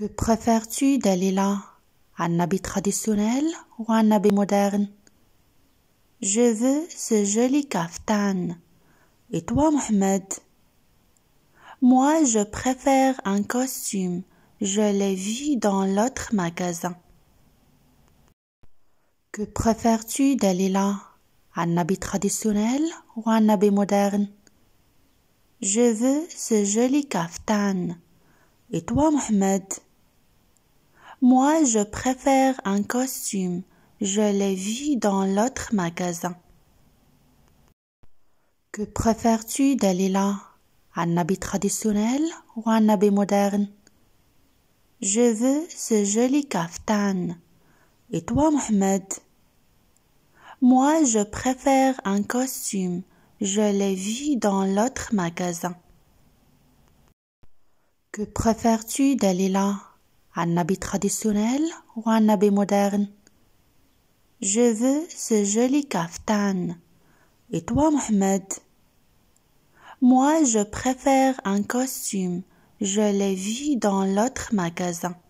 Que préfères-tu, Dalila, un habit traditionnel ou un habit moderne? Je veux ce joli kaftan. Et toi, Mohamed? Moi, je préfère un costume. Je l'ai vu dans l'autre magasin. Que préfères-tu, Dalila, un habit traditionnel ou un habit moderne? Je veux ce joli kaftan. Et toi, Mohamed? Moi, je préfère un costume. Je l'ai vu dans l'autre magasin. Que préfères-tu, Dalila, un habit traditionnel ou un habit moderne? Je veux ce joli kaftan. Et toi, Mohamed? Moi, je préfère un costume. Je l'ai vu dans l'autre magasin. Que préfères-tu, Dalila, un habit traditionnel ou un habit moderne? Je veux ce joli kaftan. Et toi, Mohamed? Moi, je préfère un costume. Je l'ai vu dans l'autre magasin.